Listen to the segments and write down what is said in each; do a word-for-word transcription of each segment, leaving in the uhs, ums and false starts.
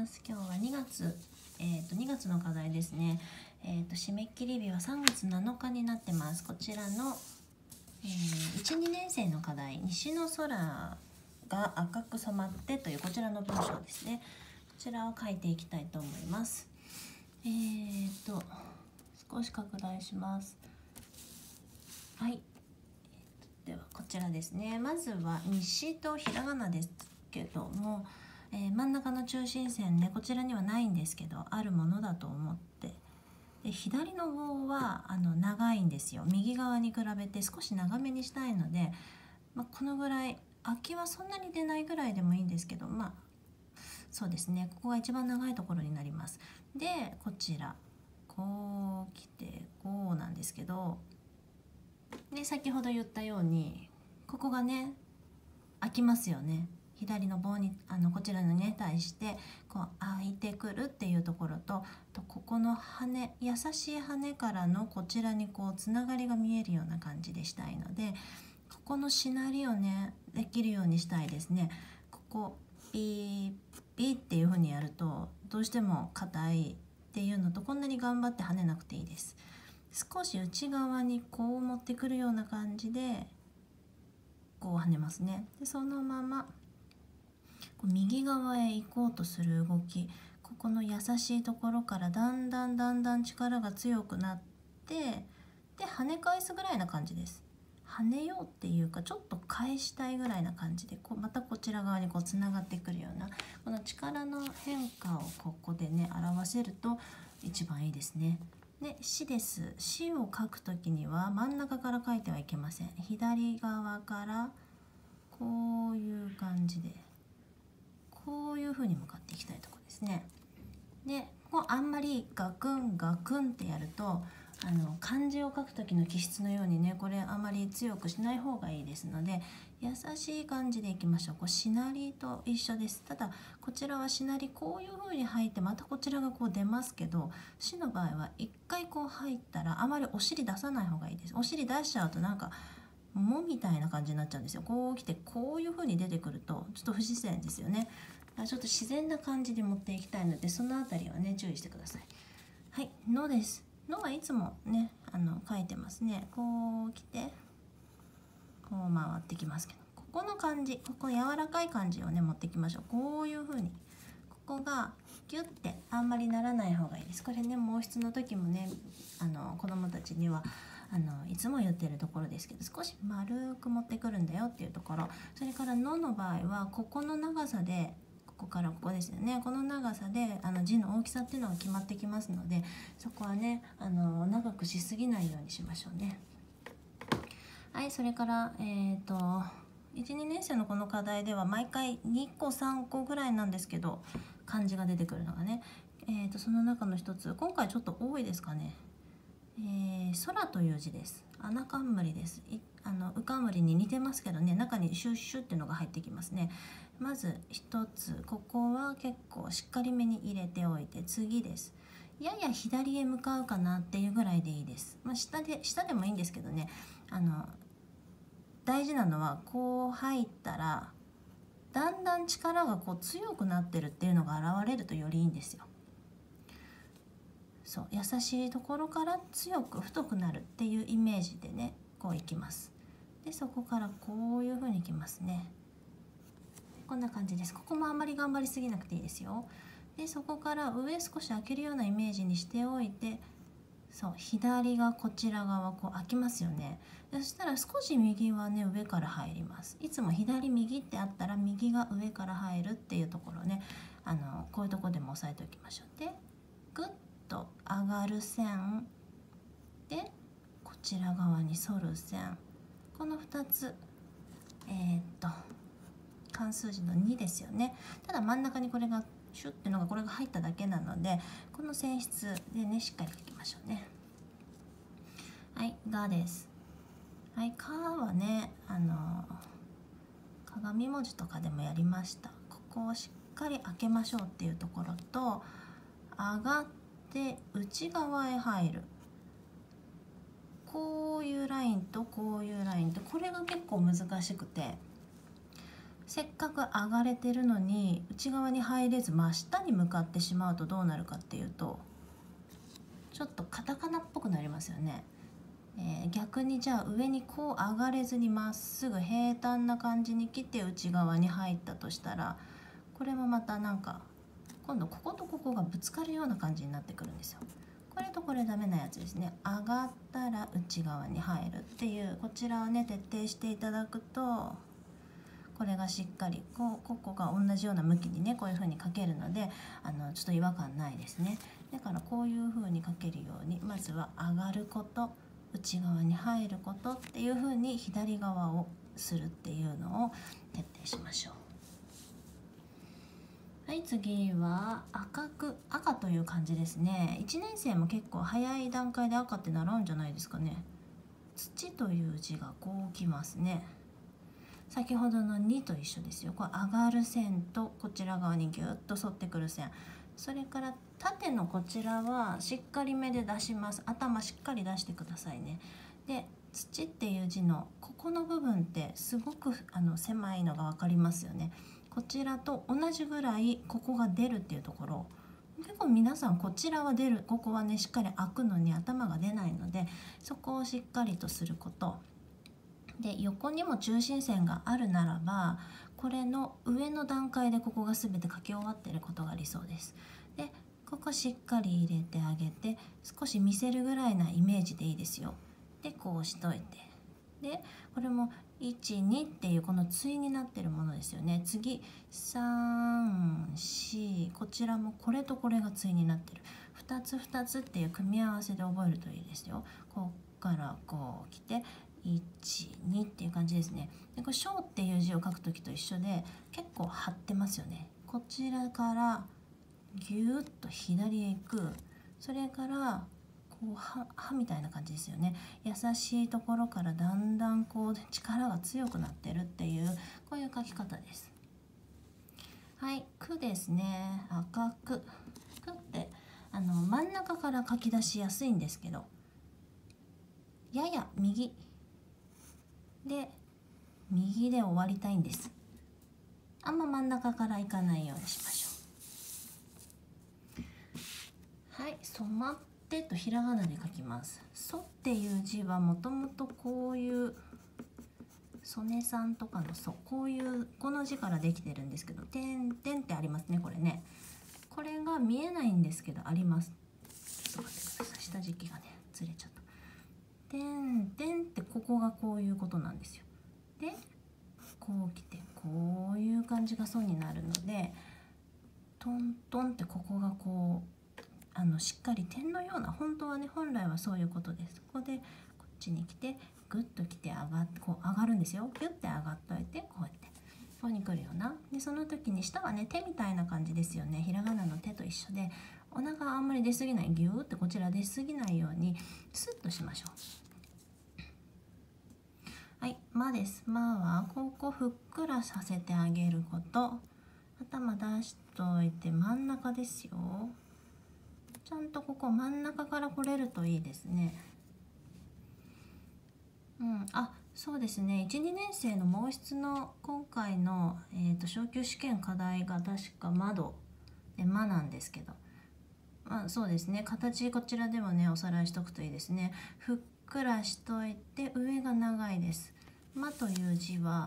ます。今日はにがつ、えー、とにがつの課題ですね。えー、と締め切り日はさんがつなのかになってます。こちらの、えー、いち、にねん生の課題、西の空が赤く染まってというこちらの文章ですね。こちらを書いていきたいと思います。えーと少し拡大します。はい、ではこちらですね。まずは西とひらがなですけども、えー、真ん中の中心線ね、こちらにはないんですけど、あるものだと思って、で左の棒はあの長いんですよ。右側に比べて少し長めにしたいので、まあ、このぐらい、空きはそんなに出ないぐらいでもいいんですけど、まあそうですね、ここが一番長いところになります。でこちらこう来てこうなんですけど、で先ほど言ったようにここがね開きますよね。左の棒にあのこちらのね対してこう開いてくるっていうところと、とここの羽、優しい羽からのこちらにこうつながりが見えるような感じでしたいので、ここのしなりをねできるようにしたいですね。ここピーピーっていう風にやるとどうしても硬いっていうのと、こんなに頑張って跳ねなくていいです。少し内側にこう持ってくるような感じでこう跳ねますね。でそのまま右側へ行こうとする動き、ここの優しいところからだんだんだんだん力が強くなって、で跳ね返すぐらいな感じです。跳ねようっていうか、ちょっと返したいぐらいな感じで、こうまたこちら側にこうつながってくるような、この力の変化をここでね表せると一番いいですね。で死です。死を書くときには真ん中から書いてはいけません。左側からこういう感じで、こういう風に向かっていきたいところですね。でこうあんまりガクンガクンってやると、あの漢字を書く時の気質のようにね、これあまり強くしない方がいいですので、優しい感じでいきましょう。こうしなりと一緒です。ただこちらはしなりこういう風に入って、またこちらがこう出ますけど、しの場合は一回こう入ったらあまりお尻出さない方がいいです。お尻出しちゃうとなんかもみたいな感じになっちゃうんですよ。こう来てこういう風に出てくるとちょっと不自然ですよね。ちょっと自然な感じで持っていきたいので、そのあたりはね注意してください。はい、のです。のはいつもねあの書いてますね。こう来てこう回ってきますけど、ここの感じ、ここ柔らかい感じをね持ってきましょう。こういう風にここがギュッてあんまりならない方がいいです。これね毛筆の時もねあの子どもたちにはあのいつも言ってるところですけど、少し丸く持ってくるんだよっていうところ。それからのの場合はここの長さで、ここからここですよね、この長さであの字の大きさっていうのが決まってきますので、そこはねあの長くしすぎないようにしましょうね。はい、それからえっ、といち、にねん生のこの課題では毎回にこさんこぐらいなんですけど、漢字が出てくるのがね、えー、とその中の一つ、今回ちょっと多いですかね。えー、空という字です。穴冠です。いあのうかんむりに似てますけどね、中にシュッシュっていうのが入ってきますね。まず一つ、ここは結構しっかりめに入れておいて、次です。やや左へ向かうかなっていうぐらいでいいです。まあ、下で下でもいいんですけどね、あの大事なのはこう入ったらだんだん力がこう強くなってるっていうのが現れるとよりいいんですよ。そう、優しいところから強く太くなるっていうイメージでねこういきます。でそこからこういう風にいきますね。こんな感じです。ここもあんまり頑張りすぎなくていいですよ。でそこから上少し開けるようなイメージにしておいて、そう左がこちら側こう開きますよね。そしたら少し右はね上から入ります。いつも左右ってあったら右が上から入るっていうところね、あのこういうところでも押さえておきましょう。でグッと上がる線でこちら側に反る線、このふたつ、えー、っと漢数字のにですよね。ただ真ん中にこれがシュッっていうのがこれが入っただけなので、この線質でねしっかり書きましょうね。はい、がです。はい、かはねあの鏡文字とかでもやりました。ここをしっかり開けましょうっていうところと、上がって内側へ入る、こういうラインとこういうラインと、これが結構難しくて、 せっかく上がれてるのに内側に入れず真下に向かってしまうとどうなるかっていうと、ちょっとカタカナっぽくなりますよね。えー、逆にじゃあ上にこう上がれずにまっすぐ平坦な感じに来て内側に入ったとしたら、これもまたなんか今度こことここがぶつかるような感じになってくるんですよ。これとこれダメなやつですね。上がったら内側に入るっていう、こちらをね徹底していただくと、これがしっかりこうここが同じような向きにねこういう風にかけるので、あのちょっと違和感ないですね。だからこういう風にかけるように、まずは上がること、内側に入ることっていう風に左側をするっていうのを徹底しましょう。はい、次は赤く赤という感じですね。いちねん生も結構早い段階で赤って習うんじゃないですかね。土という字がこうきますね。先ほどのにと一緒ですよ。これ上がる線とこちら側にギュッと沿ってくる線、それから縦のこちらはしっかりめで出します。頭しっかり出してくださいね。で土っていう字のここの部分ってすごくあの狭いのが分かりますよね。こちらと同じぐらいここが出るっていうところ、結構皆さんこちらは出る、ここはねしっかり開くのに頭が出ないので、そこをしっかりとすることで、横にも中心線があるならばこれの上の段階でここが全て書き終わっていることが理想です。でここしっかり入れてあげて、少し見せるぐらいなイメージでいいですよ。でこうしといて、でこれもいち、にっていうこの対になってるものですよね。次さん、し、こちらもこれとこれが対になってる、ふたつふたつっていう組み合わせで覚えるといいですよ。こっからこう来ていち、にっていう感じですね。でこれ小っていう字を書く時と一緒で結構張ってますよね。こちらからギューッと左へ行く、それからこう歯みたいな感じですよね。優しいところからだんだんこう力が強くなってるっていう、こういう書き方です。はい、くですね。赤くくってあの真ん中から書き出しやすいんですけど、やや右で右で終わりたいんです。あんま真ん中からいかないようにしましょう。はい、染まってとひらがなで書きます。そっていう字はもともとこういう曽根さんとかのそ、こういうこの字からできてるんですけど、点々ってありますね。これね、これが見えないんですけどあります。ちょっと待ってください、下敷きがねずれちゃった。点々ってここがこういうことなんですよ。でこう来てこういう感じが損になるので、トントンってここがこうあのしっかり点のような、本当はね本来はそういうことです。ここでこっちに来てグッと来て上がってこう上がるんですよ。ギュッて上がっといてこうやってここに来るような。でその時に下はね手みたいな感じですよね。ひらがなの手と一緒で、お腹あんまり出過ぎない、ギューってこちら出過ぎないようにスッとしましょう。はい、まです。まはここふっくらさせてあげること。頭出しといて真ん中ですよ。ちゃんとここ真ん中から来れるといいですね。うん、あ、そうですね。いち、にねん生の毛筆の今回の、えーと、昇級試験課題が確か窓で間なんですけど、まあ、そうですね。形こちらでもねおさらいしとくといいですね。ふっくらしといて上が長いです。間という字は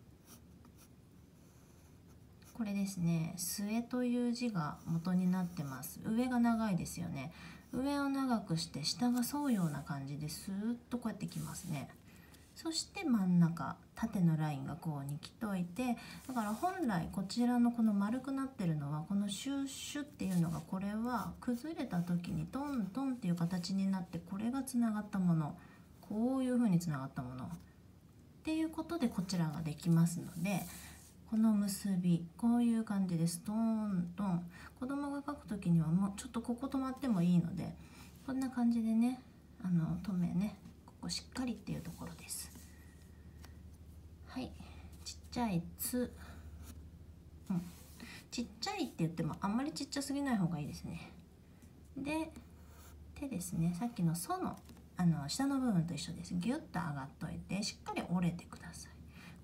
これですね。末という字が元になってます。上が長いですよね。上を長くして下が沿うような感じでスーッとこうやってきますね。そして真ん中縦のラインがこうに来といて、だから本来こちらのこの丸くなってるのはこのシュッシュっていうのが、これは崩れた時にトントンっていう形になって、これがつながったもの、こういう風につながったものっていうことでこちらができますので、この結びこういう感じです。トントン。子供が書く時にはもうちょっとここ止まってもいいので、こんな感じでね、あの止めね、ここしっかりっていうところです。はい、ちっちゃいつ、うん、ちっちゃいって言ってもあんまりちっちゃすぎない方がいいですね。で手ですね、さっきのソのあの下の部分と一緒です。ギュッと上がっといてしっかり折れてください。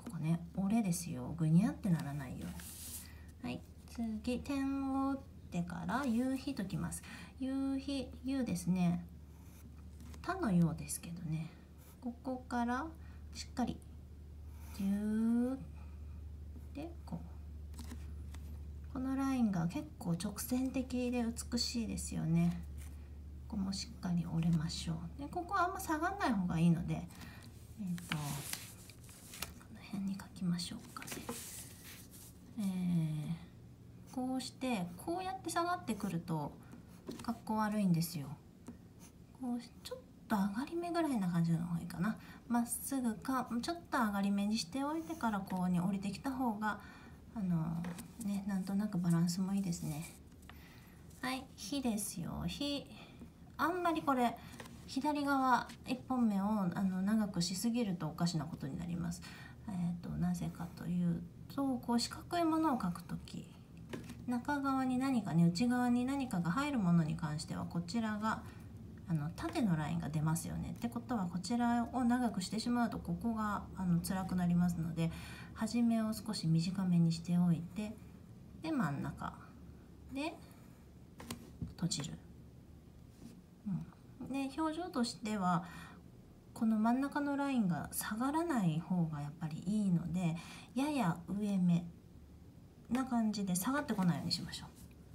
ここね折れですよ、ぐにゃってならないように。はい、次点を打ってから夕日ときます。夕日、夕ですね、他のようですけどね、ここからしっかりギューってこう、このラインが結構直線的で美しいですよね。ここもしっかり折れましょう。でここはあんま下がんない方がいいので、えっとこの辺に書きましょうかね。えー、こうしてこうやって下がってくるとかっこ悪いんですよ。こうちょっと上がり目ぐらいな感じの方がいいかな。まっすぐかちょっと上がり目にしておいてからこうに降りてきた方があのね、なんとなくバランスもいいですね。はい、火ですよ。火あんまりこれ左側いっぽんめをあの長くしすぎるとおかしなことになります。えーとなぜかというと、こう四角いものを描くとき、中側に何かね、内側に何かが入るものに関してはこちらがあの縦のラインが出ますよね。ってことはこちらを長くしてしまうとここがあの辛くなりますので、初めを少し短めにしておいて、で真ん中で閉じる。うん、で表情としてはこの真ん中のラインが下がらない方がやっぱりいいので、やや上目な感じで下がってこないようにしましょ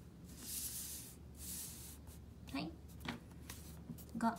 う。はい。が、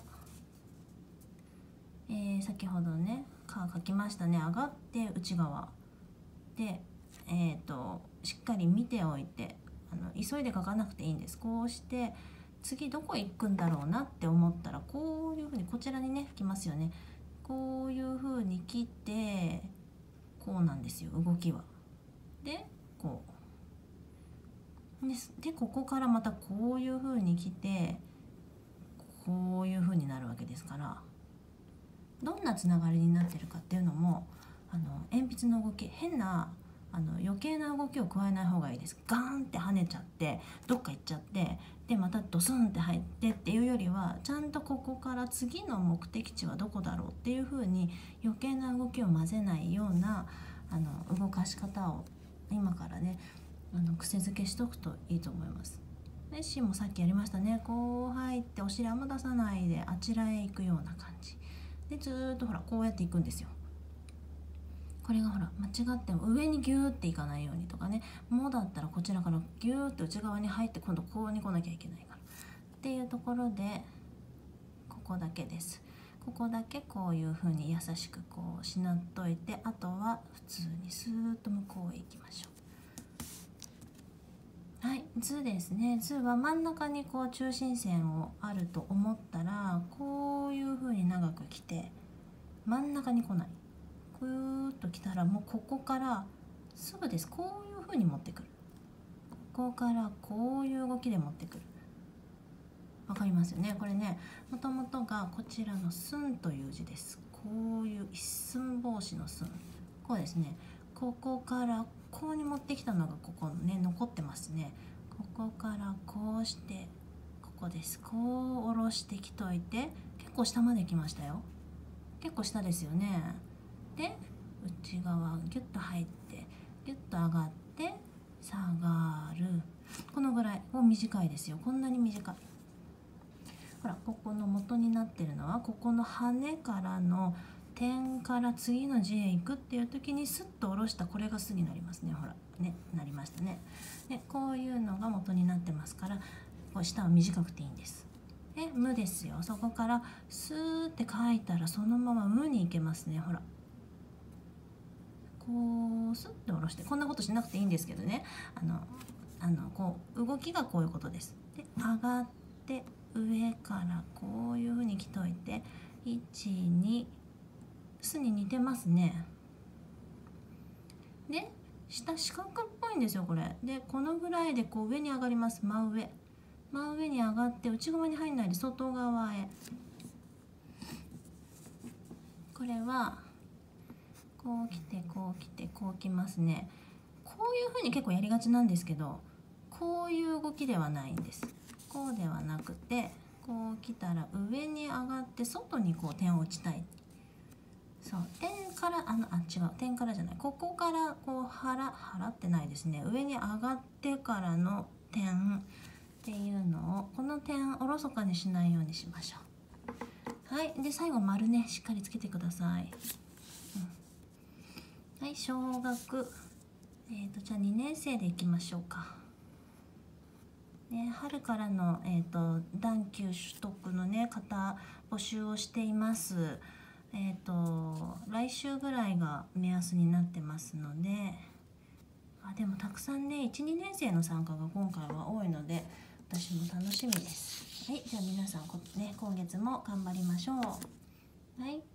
えー、先ほどね書きましたね。上がって内側で、えーとしっかり見ておいて、あの急いで書かなくていいんです。こうして次どこ行くんだろうなって思ったら、こういうふうにこちらにね来ますよね。こういうふうに来てこうなんですよ、動きは。でこうで, でここからまたこういうふうに来てこういうふうになるわけですから、どんなつながりになってるかっていうのも、あの鉛筆の動き、変なあの余計な動きを加えない方がいいです。ガーンって跳ねちゃってどっか行っちゃって、でまたドスンって入ってっていうよりは、ちゃんとここから次の目的地はどこだろうっていうふうに余計な動きを混ぜないようなあの動かし方を今からねあの癖づけしとくといいと思います。でシーもさっきやりましたね。こう入ってお尻あんま出さないであちらへ行くような感じで、ずーっとほらこうやって行くんですよ。これがほら間違っても上にギューっていかないようにとかね、もだったらこちらからギューって内側に入って今度こうに来なきゃいけないからっていうところで、ここだけです。ここだけこういう風に優しくこうしなっといて、あとは普通にスーッと向こうへ行きましょう。はい、図ですね。図は真ん中にこう中心線をあると思ったら、こういう風に長く来て真ん中に来ない。ぐーっと来たらもうここからすぐです。こういう風に持ってくる。ここからこういう動きで持ってくる。わかりますよね。これね、もともとがこちらの寸という字です。こういう一寸法師の寸。こうですね。ここからこうに持ってきたのがここね残ってますね。ここからこうしてここです。こう下ろしてきといて、結構下まで来ましたよ。結構下ですよね。で内側ギュッと入ってギュッと上がって下がる。このぐらいもう短いですよ。こんなに短い。ほらここの元になってるのはここの羽からの点から次の字へ行くっていう時にスッと下ろした、これがスになりますね。ほらね、なりましたね。でこういうのが元になってますから、こう下は短くていいんです。で無ですよ。そこからスーって書いたらそのまま無に行けますね。ほらこうスッと下ろして、こんなことしなくていいんですけどね、あのあのこう動きがこういうことです。で上がって上からこういうふうに来といて、いちにすに似てますね。で下四角っぽいんですよこれで、このぐらいでこう上に上がります。真上真上に上がって内側に入んないで外側へ。これはこう来てこう来てこう来ますね。こういうふうに結構やりがちなんですけど、こういう動きではないんです。こうではなくて、こう来たら上に上がって外にこう点を打ちたい。 そう点からあのあ違う点からじゃない、ここからこう払払ってないですね、上に上がってからの点っていうのを、この点おろそかにしないようにしましょう。はい、で最後丸ねしっかりつけてください。うん、はい、小学えーとじゃあにねん生でいきましょうか。ね、春からの、えーと段級取得のね方募集をしています。えっ、ー、と来週ぐらいが目安になってますので、あでもたくさんねいちにねん生の参加が今回は多いので私も楽しみです。はい、じゃあ皆さんこ、ね、今月も頑張りましょう。はい。